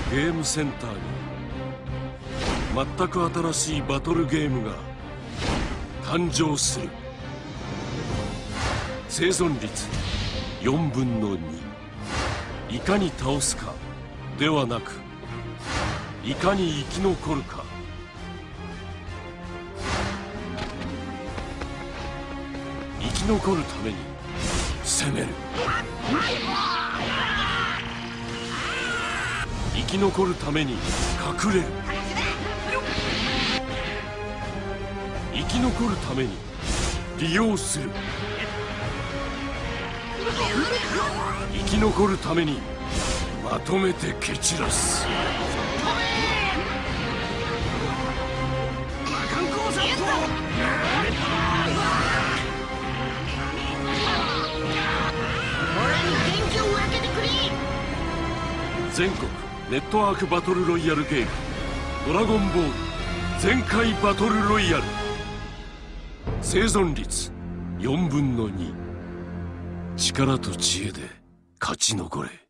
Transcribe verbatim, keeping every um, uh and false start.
ゲームセンターに全く新しいバトルゲームが誕生する。生存率よんぶんのに。いかに倒すかではなく、いかに生き残るか。生き残るために攻める。生き残るために隠れる。生き残るために利用する。生き残るためにまとめて蹴散らす。全国ネットワークバトルロイヤルゲーム「ドラゴンボール全開バトルロイヤル」。生存率よんぶんのに。力と知恵で勝ち残れ。